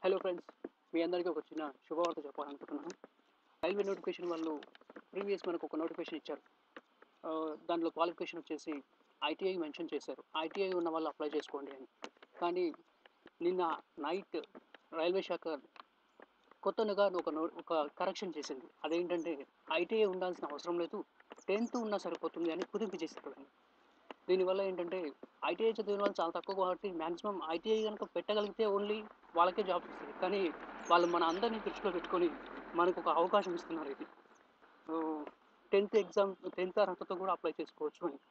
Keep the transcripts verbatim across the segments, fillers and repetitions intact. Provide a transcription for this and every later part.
Hello friends, మీ అందరికీ ఒక చిన్న శుభవార్త చెప్పాలనుకుంటున్నాను. రైల్వే నోటిఫికేషన్ వాళ్ళు ప్రీవియస్ మనకు ఒక నోటిఫికేషన్ ఇచ్చారు. ఆహ్, దాంట్లో క్వాలిఫికేషన్ వచ్చేసి ఐటీఐ మెన్షన్ చేశారు. ఐటీఐ ఉన్న వాళ్ళు అప్లై చేసుకోండి అని. కానీ నిన్న నైట్ రైల్వే శాఖ కొత్తగా ఒక నో ఒక కరెక్షన్ చేసింది. అదేంటంటే ఐటీఐ ఉండాల్సిన అవసరం లేదు. టెన్త్ ఉన్నా సరిపోతుంది అని కుదింపు చేసేసారు. దీనివల్ల ఏంటంటే ఐటీఐ చదివిన వాళ్ళు చాలా తక్కువ కాబట్టి మాక్సిమం ఐటీఐ గనుక పెట్టగలిగితే ఓన్లీ వాళ్ళకే జాబ్స్ వస్తాయి. కానీ వాళ్ళు మన అందరిని దృష్టిలో పెట్టుకొని మనకు ఒక అవకాశం ఇస్తున్నారు ఇది. ఆహ్, టెన్త్ ఎగ్జామ్ టెన్త్ అర్హతతో కూడా అప్లై చేసుకోవచ్చు అని.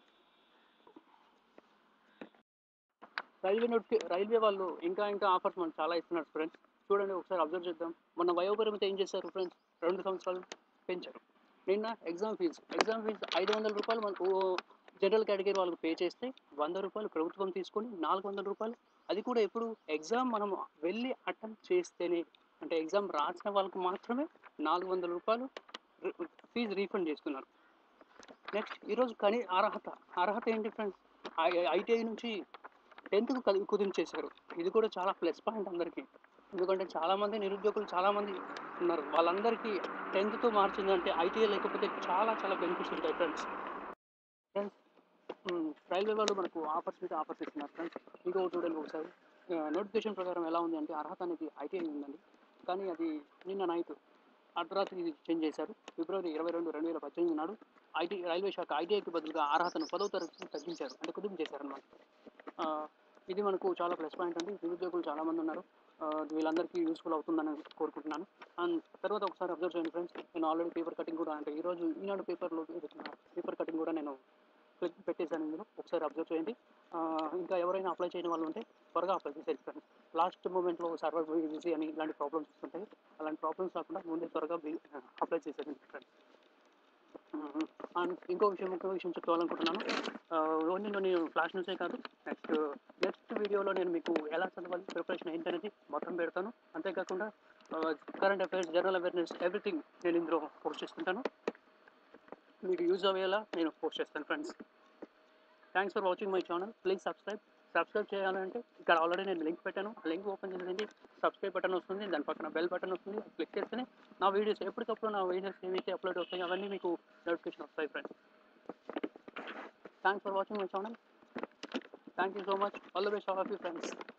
రైల్వే నోటిఫి రైల్వే వాళ్ళు ఇంకా ఇంకా ఆఫర్స్ మనకు చాలా ఇస్తున్నారు ఫ్రెండ్స్. చూడండి ఒకసారి అబ్జర్వ్ చేద్దాం. మొన్న వయోపరిమితి ఏం చేశారు ఫ్రెండ్స్? రెండు సంవత్సరాలు పెంచారు. నిన్న ఎగ్జామ్ ఫీజు ఎగ్జామ్ ఫీజు రూ. ఐదు వందలు మనకు జనరల్ కేటగిరీ వాళ్ళకి పే చేస్తే రూ. వంద ప్రభుత్వం తీసుకొని రూ. నాలుగు వందలు అది కూడా ఎప్పుడు ఎగ్జామ్ మనం వెళ్ళి అటెంప్ట్ చేస్తేనే, అంటే ఎగ్జామ్ రాసిన వాళ్ళకి మాత్రమే రూ. నాలుగు వందలు రి ఫీజు రీఫండ్ చేస్తున్నారు. నెక్స్ట్ ఈరోజు కనీ అర్హత అర్హత ఏంటి ఫ్రెండ్స్? ఐ ఐటీఐ నుంచి టెన్త్‌కు కది కుదించేశారు. ఇది కూడా చాలా ప్లస్ పాయింట్ అందరికీ. ఎందుకంటే చాలామంది నిరుద్యోగులు చాలామంది ఉన్నారు. వాళ్ళందరికీ టెన్త్‌తో మార్చిందంటే ఐటీఐ లేకపోతే చాలా చాలా బెనిఫిట్స్ ఉంటాయి ఫ్రెండ్స్. ఫ్రెండ్స్ హ్మ్. రైల్వే వాళ్ళు మనకు ఆఫర్స్ మీద ఆఫర్స్ ఇస్తున్నారు ఫ్రెండ్స్. ఇంకొకటి చూడండి ఒకసారి. ఆహ్, నోటిఫికేషన్ ప్రకారం ఎలా ఉంది అంటే అర్హత అనేది ఐటీఐ ఉందండి. కానీ అది నిన్న నైట్ అర్ధరాత్రి చేంజ్ చేశారు. ఫిబ్రవరి ఇరవై రెండు, రెండు వేల పద్దెనిమిది నాడు ఐటీ రైల్వే శాఖ ఐటీఐకి బదులుగా అర్హతను పదో తరగతికి తగ్గించారు. అంటే కుదింపు చేశారనమాట. ఆహ్, ఇది మనకు చాలా ప్లస్ పాయింట్ అండి. నిరుద్యోగులు చాలామంది ఉన్నారు. ఆహ్, వీళ్ళందరికీ యూజ్‌ఫుల్ అవుతుందని కోరుకుంటున్నాను. అండ్ తర్వాత ఒకసారి అబ్జర్వ్ చేయండి ఫ్రెండ్స్. నేను ఆల్రెడీ పేపర్ కటింగ్ కూడా అంటే ఈరోజు ఈనాడు పేపర్‌లో పేపర్ కటింగ్ కూడా నేను పె పెట్టేసాను ఇందులో. ఒకసారి అబ్జర్వ్ చేయండి. ఆహ్, ఇంకా ఎవరైనా అప్లై చేయని వాళ్ళు ఉంటే త్వరగా అప్లై చేసేయండి ఫ్రెండ్స్. లాస్ట్ మొమెంట్‌లో సర్వర్ బిజీ అని ఇలాంటి ప్రాబ్లమ్స్ వస్తుంటాయి. అలాంటి ప్రాబ్లమ్స్ రాకుండా ముందే త్వరగా బి అప్లై చేసేయండి ఫ్రెండ్స్. హ్మ్. అండ్ ఇంకో విషయం ఇంకో విషయం చెప్పాలనుకుంటున్నాను. ఆహ్, ఓన్లీ నేను ఫ్లాష్ న్యూసే కాదు. నెక్స్ట్ నెక్స్ట్ వీడియోలో నేను మీకు ఎలా చదవాలి, ప్రిపరేషన్ ఏంటనేది మొత్తం పెడతాను. అంతేకాకుండా ah, current affairs, general awareness everything నేను ఇందులో పోస్ట్ చేస్తుంటాను. మీకు యూజ్ అయ్యేలా నేను పోస్ట్ చేస్తాను friends. Thanks for watching my channel. Please subscribe. Subscribe చేయాలంటే ఇక్కడ ఆల్రెడీ నేను లింక్ పెట్టాను. ఆ లింక్ ఓపెన్ చేసేయండి. సబ్స్క్రైబ్ బటన్ వస్తుంది. దాని పక్కన బెల్ బటన్ వస్తుంది. క్లిక్ చేస్తేనే నా వీడియోస్ ఎప్పటికప్పుడు నా వీడియోస్ ఏవైతే అప్లోడ్ అవుతాయో అవన్నీ మీకు నోటిఫికేషన్ వస్తాయి friends. Thanks for watching my channel. Thank you so much. All the best all of you friends.